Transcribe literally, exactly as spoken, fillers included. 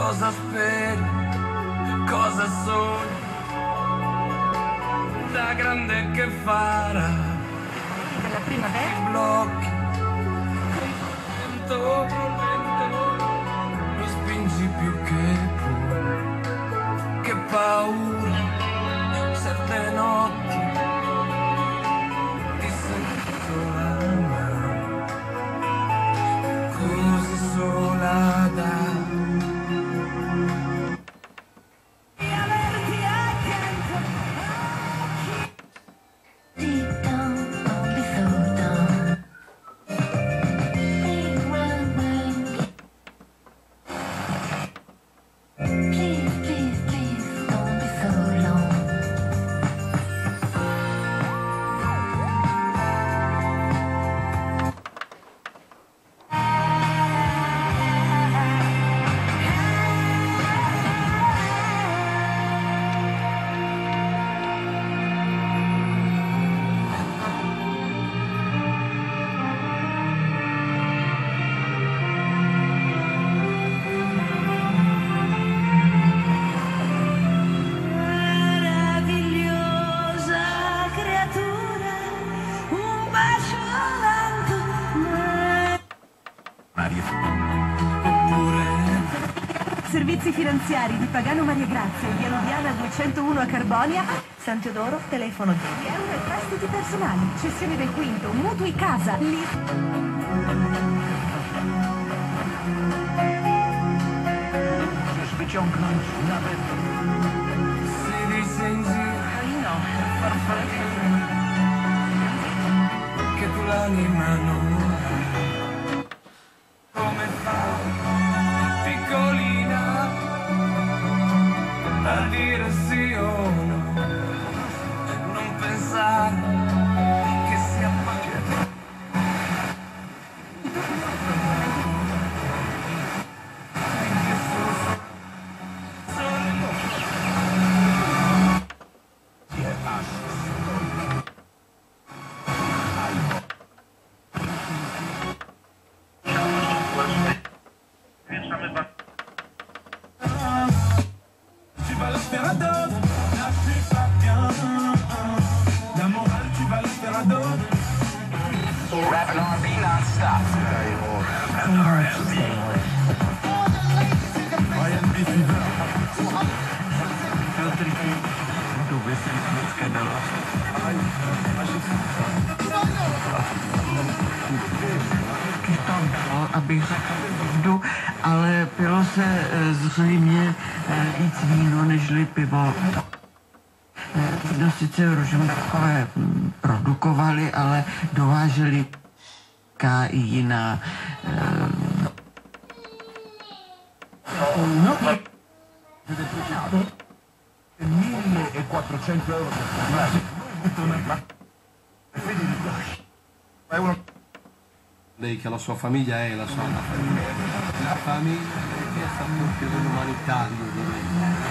Cosa speri? Cosa sogni? Da grande che farà? Della primavera? Blocchi. Lento, lento. Lo spingi più che puoi. Che paura. Certe notti ti senti sola, così sola da Servizi finanziari di Pagano Maria Grazia, via Lubiana duecentouno a Carbonia, San Teodoro, telefono dieci euro e prestiti personali, cessione del quinto, mutui casa, lì. Wyciągnąć nawet City senzio farfallino che tu l'anima non come fai piccolina a dire sì o no, non pensare che sia facile. Rapping R and B non-stop. R and B. R and B fever. Filtri dovessi scandalo. Abych řekl pravdu, ale pilo se zřejmě víc víno nežli pivo. No sice Rožmberkové produkovali, ale dováželi K i jiná. No, millequattrocento euro lei che la sua famiglia è la sua famiglia, la famiglia che è stato più dell'umanitario, direi.